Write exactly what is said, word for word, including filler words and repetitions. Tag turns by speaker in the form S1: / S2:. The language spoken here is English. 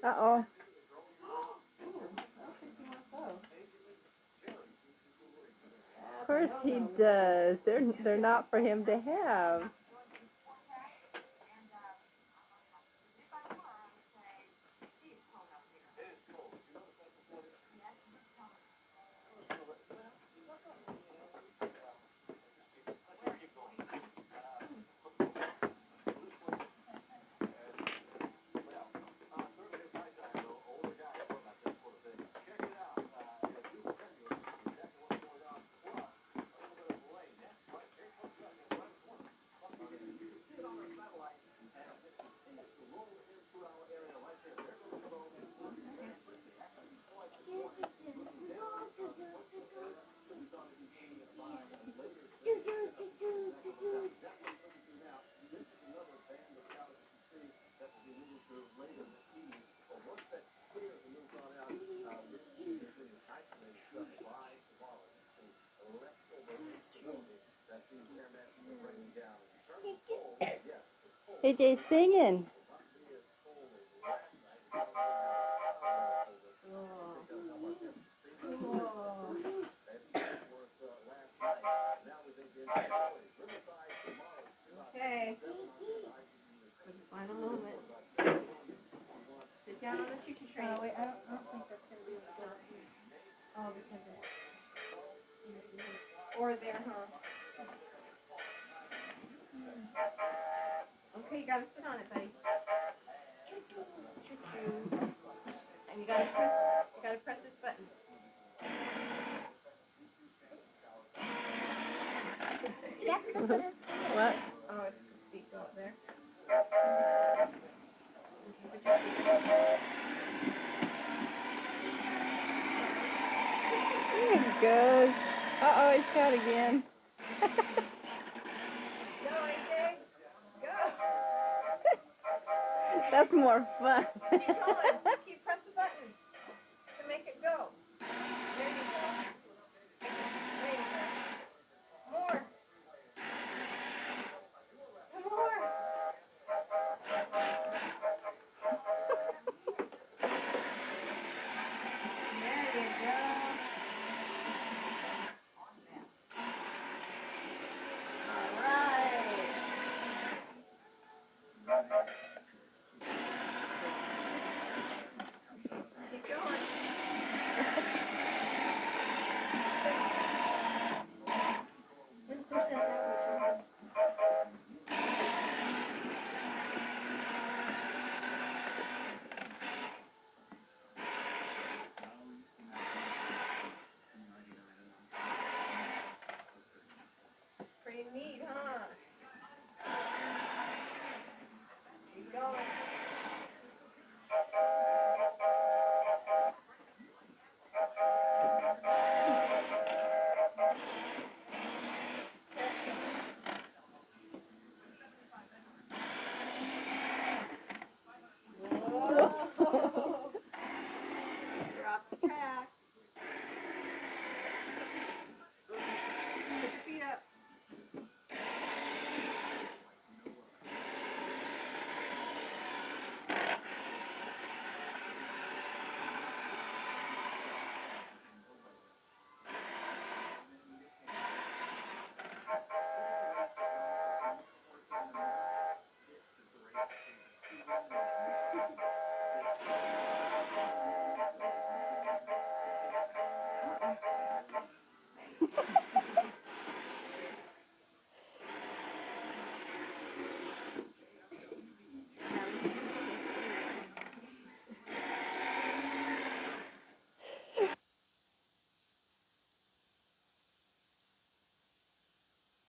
S1: Uh-oh. Of course he does. They're, they're not for him to have. A J's singing.
S2: Okay. For the final moment. Sit down on the chicken tray.
S3: Oh, wait, I don't, I don't think that's going to be what goes here. Oh, because it's...
S2: Or there, huh? Okay, you gotta sit on it, buddy. And you gotta press, you gotta press this button.
S1: What?
S2: Oh, it's the seat up there.
S1: There he goes. Uh-oh, he's shot again.
S2: Go, A J. Go.
S1: That's more fun.
S2: Keep going. Keep press the button to make it go.